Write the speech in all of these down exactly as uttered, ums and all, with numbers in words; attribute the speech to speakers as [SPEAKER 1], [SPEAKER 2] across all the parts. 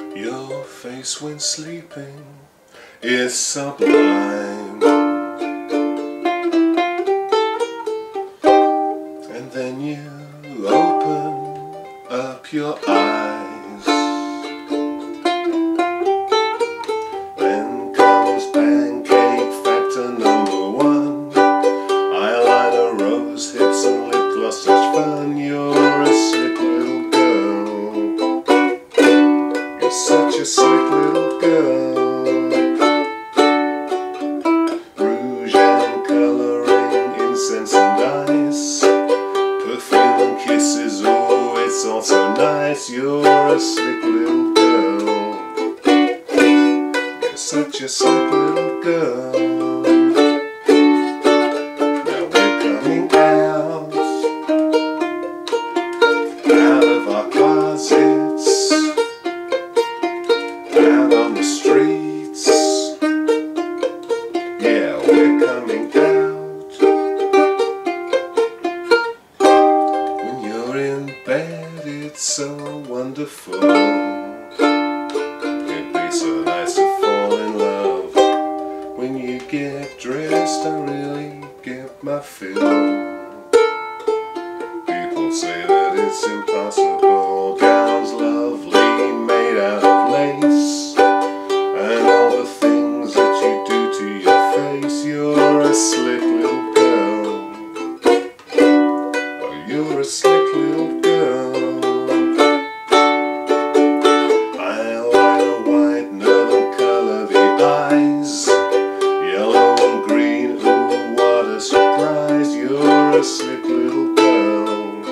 [SPEAKER 1] Your face when sleeping is sublime, and then you open up your eyes. Then comes pancake factor number one. Eyeliner, rose hips and lip gloss, such fun. You're a slick little girl. You're such a slick little girl. Rouge and colouring, incense and ice, perfume and kisses, oh it's all so nice. You're a slick little girl. You're such a slick little girl. Now we're coming out, out of our closets, out on the streets. Yeah, we're coming out. When you're in bed, it's so wonderful. It'd be so nice to fall in love. When you get dressed, I really get my fill. People say that it's impossible. Gowns lovely, made out of lace, and all the things that you do to your face. You're a slick little girl. Oh, you're a slick little girl. Eyeliner white, northern colour the eyes, yellow and green, ooh what a surprise. You're a slick little girl.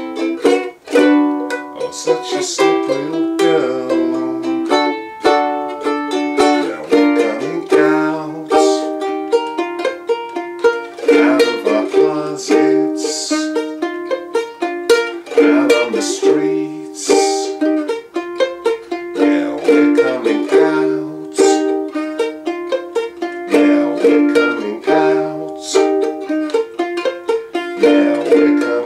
[SPEAKER 1] Oh, such a slick little girl. Now we're coming out, out of our closets, out on the streets. Yeah, we're coming out. Yeah, we're coming out. Yeah, we're coming out.